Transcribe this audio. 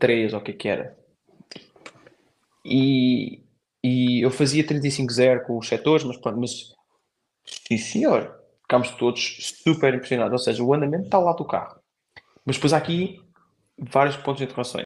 3, ou o que era. E, e eu fazia 35-0 com os setores, mas pronto, sim senhor, ficámos todos super impressionados. Ou seja, o andamento está ao lado do carro. Mas depois há aqui vários pontos de interrogação.